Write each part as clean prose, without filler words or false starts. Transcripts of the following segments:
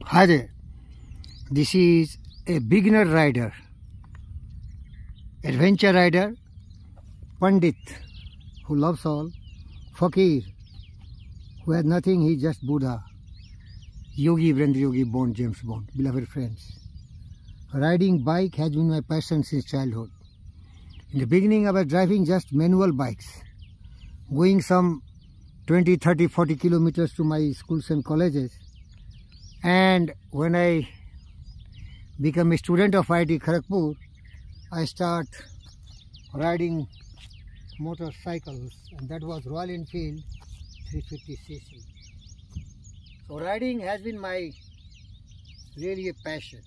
Hi there, this is a beginner rider, adventure rider, Pandit who loves all, Fakir who has nothing, he's just Buddha, Yogi, Virendra Yogi, Bond, James Bond. Beloved friends, riding bike has been my passion since childhood. In the beginning I was driving just manual bikes, going some 20, 30, 40 kilometers to my schools and colleges. And when I become a student of IIT Kharagpur, I start riding motorcycles, and that was Royal Enfield 350cc. So riding has been my really a passion,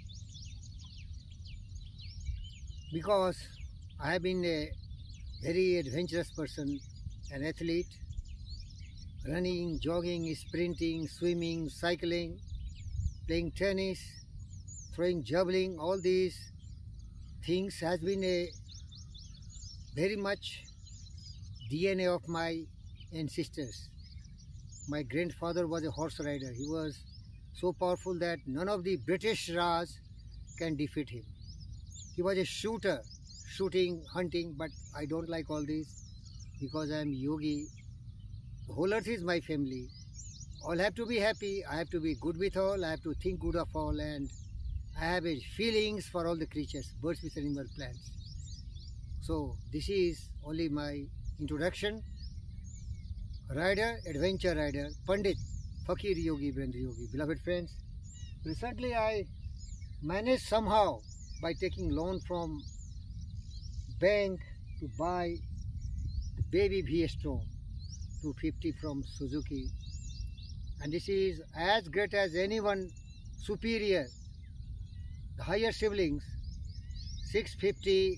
because I have been a very adventurous person, an athlete, running, jogging, sprinting, swimming, cycling, playing tennis, throwing javelin. All these things has been a very much DNA of my ancestors. My grandfather was a horse rider. He was so powerful that none of the British Raj can defeat him. He was a shooter, shooting, hunting, but I don't like all this because I am yogi. The whole earth is my family. All have to be happy. I have to be good with all. I have to think good of all, and I have a feelings for all the creatures, birds, fish, animal, plants. So this is only my introduction. Rider, adventure rider, Pandit, Fakir Yogi, Virendra Yogi. Beloved friends, recently I managed somehow by taking loan from bank to buy the baby V-Strom 250 from Suzuki, and this is as great as anyone superior. The higher siblings 650,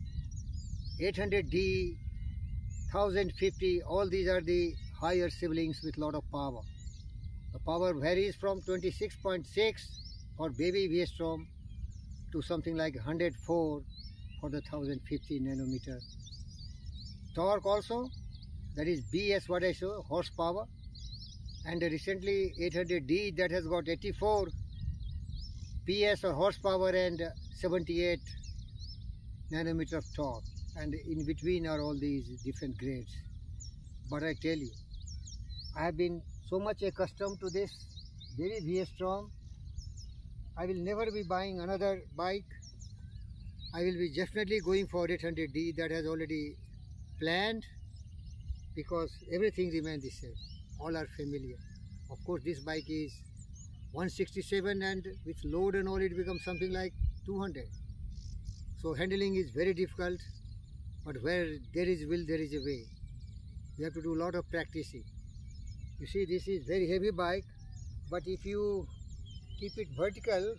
800D, 1050, all these are the higher siblings with lot of power. The power varies from 26.6 for baby V-Strom to something like 104 for the 1050 nanometer. Torque also, that is BS, what I show, horsepower, and recently 800D that has got 84 PS or horsepower and 78 nanometer of torque, and in between are all these different grades. But I tell you, I have been so much accustomed to this very V-Strom. I will never be buying another bike. I will be definitely going for 800D that has already planned, because everything remains the same. All are familiar. Of course, this bike is 167, and with load and all it becomes something like 200. So handling is very difficult, but where there is will, there is a way. You have to do a lot of practicing. You see, this is very heavy bike, but if you keep it vertical,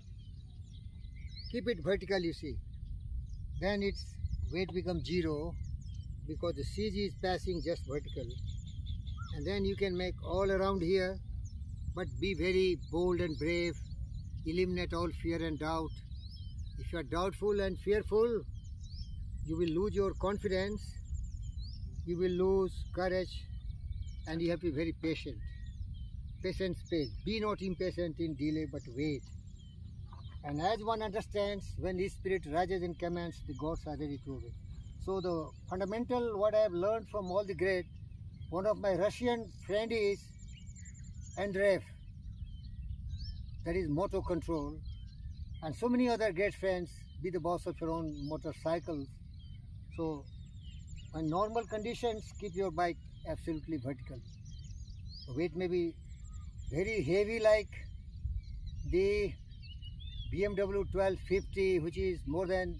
you see, then its weight becomes zero, because the CG is passing just vertical, and then you can make all around here, but be very bold and brave, eliminate all fear and doubt. If you are doubtful and fearful, you will lose your confidence, you will lose courage, and you have to be very patient. Patience pays. Be not impatient in delay, but wait. And as one understands, when his spirit rises and commands, the gods are ready to obey. So the fundamental what I have learned from all the great, one of my Russian friend is Andreev, that is motor control, and so many other great friends. Be the boss of your own motorcycles. So in normal conditions, keep your bike absolutely vertical. The weight may be very heavy like the BMW 1250, which is more than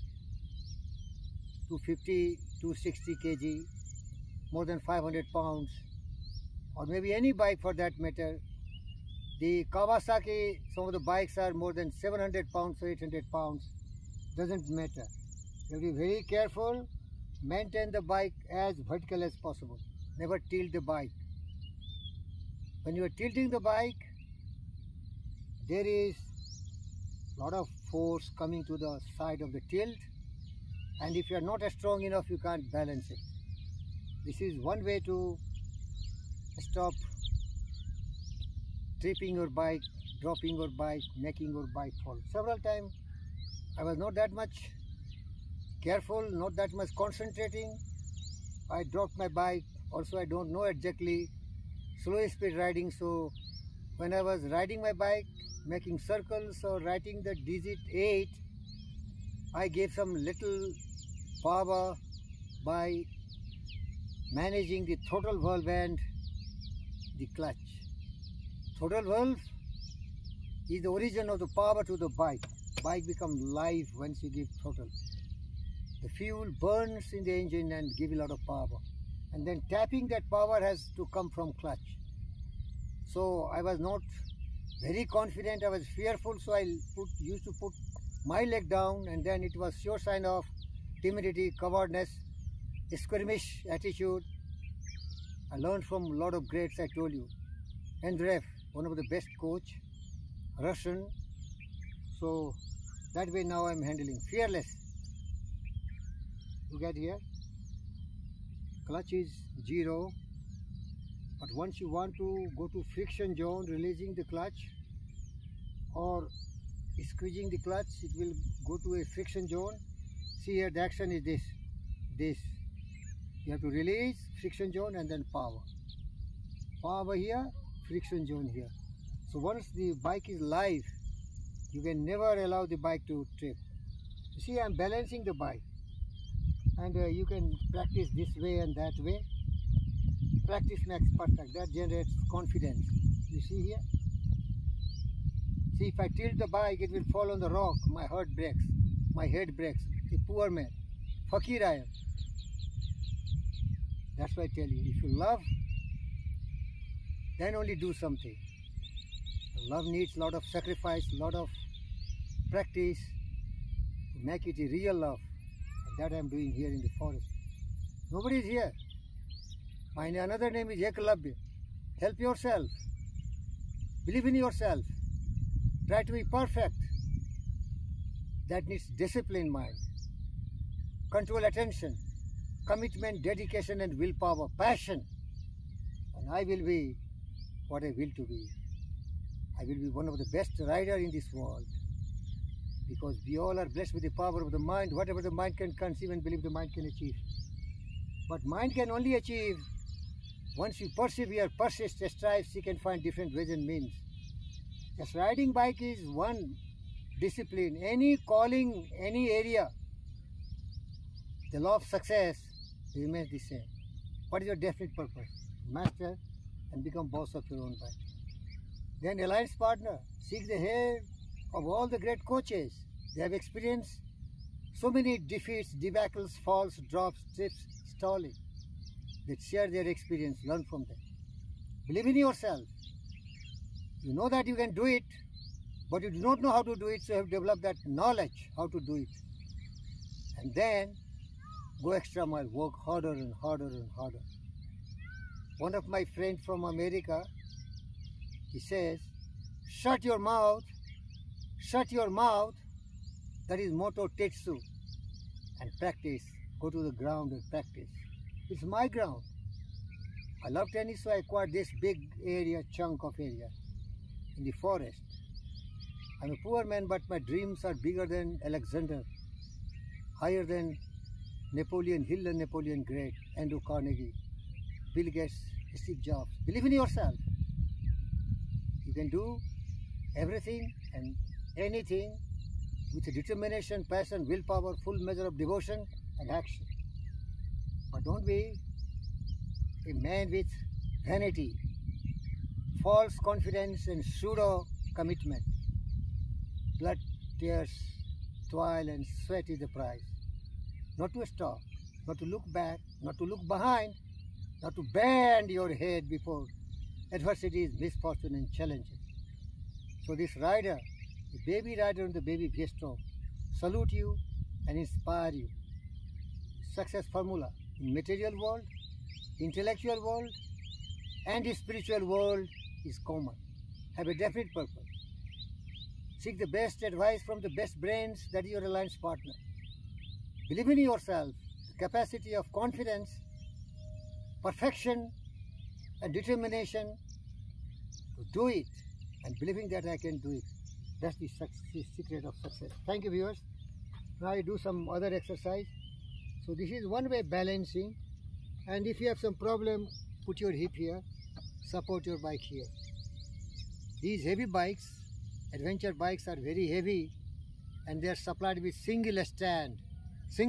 250, 260 kg, more than 500 pounds, or maybe any bike for that matter. The Kawasaki, some of the bikes are more than 700 pounds or 800 pounds, doesn't matter. You have to be very careful, maintain the bike as vertical as possible, never tilt the bike. When you are tilting the bike, there is a lot of force coming to the side of the tilt, and if you are not strong enough, you can't balance it. This is one way to stop tripping your bike, dropping your bike, making your bike fall. Several times I was not that much careful, not that much concentrating. I dropped my bike. Also, I don't know exactly slow speed riding. So when I was riding my bike, making circles or writing the digit 8, I gave some little power by managing the throttle valve and the clutch. Throttle valve is the origin of the power to the bike. Bike becomes live once you give throttle. The fuel burns in the engine and give a lot of power. And then tapping that power has to come from clutch. So I was not very confident, I was fearful, so I used to put my leg down, and then it was sure sign of timidity, cowardness, skirmish attitude. I learned from a lot of greats, I told you. Andreev, one of the best coach, Russian. So that way now I'm handling. Fearless. You get here? Clutch is 0. But once you want to go to friction zone, releasing the clutch or squeezing the clutch, it will go to a friction zone. See here, the action is this. You have to release, friction zone, and then power. Power here, friction zone here. So once the bike is live, you can never allow the bike to trip. You see, I'm balancing the bike. And you can practice this way and that way. Practice makes perfect. That generates confidence. You see here? See, if I tilt the bike, it will fall on the rock. My heart breaks. My head breaks. A poor man. Fakir I am. That's why I tell you, if you love, then only do something. Love needs a lot of sacrifice, a lot of practice to make it a real love. And that I am doing here in the forest. Nobody is here. My another name is Eklavya. Help yourself. Believe in yourself. Try to be perfect. That needs discipline mind. Control attention. Commitment, dedication and willpower. Passion. And I will be what I will to be. I will be one of the best rider in this world. Because we all are blessed with the power of the mind. Whatever the mind can conceive and believe, the mind can achieve. But mind can only achieve once you persevere, persist, strive, seek and find different ways and means. Yes, riding bike is one discipline. Any calling, any area, the law of success remains the same. What is your definite purpose? Master and become boss of your own bike. Then alliance partner, seek the help of all the great coaches. They have experienced so many defeats, debacles, falls, drops, trips, stalling. They share their experience, learn from them. Believe in yourself. You know that you can do it, but you do not know how to do it, so you have developed that knowledge how to do it. And then go extra mile, work harder and harder and harder. One of my friends from America, he says, shut your mouth, that is Moto Tetsu, and practice. Go to the ground and practice. It's my ground. I love tennis, so I acquired this big area, chunk of area in the forest. I'm a poor man, but my dreams are bigger than Alexander, higher than Napoleon Hill and Napoleon Great, Andrew Carnegie, Bill Gates, Steve Jobs. Believe in yourself. You can do everything and anything with determination, passion, willpower, full measure of devotion and action. But don't be a man with vanity, false confidence and pseudo commitment. Blood, tears, toil and sweat is the price. Not to stop, not to look back, not to look behind, not to bend your head before adversities, misfortune and challenges. So this rider, the baby rider and the baby Viestro, salute you and inspire you. Success formula in material world, intellectual world and the spiritual world is common. Have a definite purpose. Seek the best advice from the best brains, that is your alliance partner. Believe in yourself, the capacity of confidence, perfection and determination to do it and believing that I can do it. That's the secret of success. Thank you, viewers. Now I do some other exercise. So this is one way balancing, and if you have some problem, put your hip here, support your bike here. These heavy bikes, adventure bikes, are very heavy, and they are supplied with single stand. So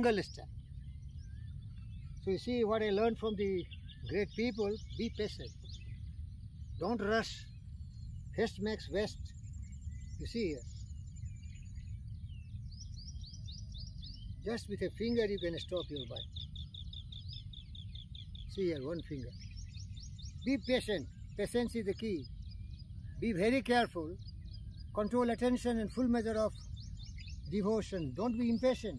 you see what I learned from the great people: be patient. Don't rush. Haste makes waste. You see here. Just with a finger you can stop your bike. See here, one finger. Be patient. Patience is the key. Be very careful. Control attention and full measure of devotion. Don't be impatient.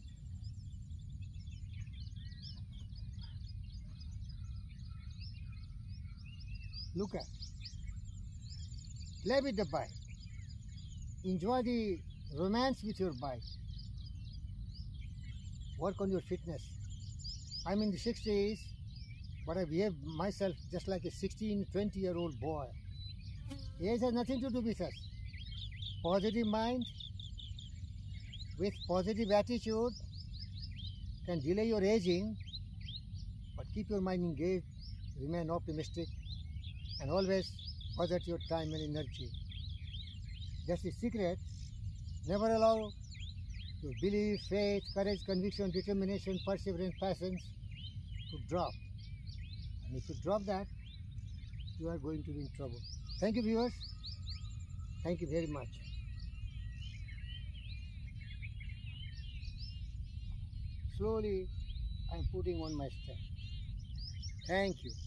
Look at. Play with the bike. Enjoy the romance with your bike. Work on your fitness. I'm in the 60s, but I behave myself just like a 16, 20-year-old boy. Age has nothing to do with us. Positive mind with positive attitude can delay your aging, but keep your mind engaged, remain optimistic, and always budget your time and energy. That's the secret. Never allow your belief, faith, courage, conviction, determination, perseverance, passions to drop. And if you drop that, you are going to be in trouble. Thank you, viewers. Thank you very much. Slowly, I am putting on my step. Thank you.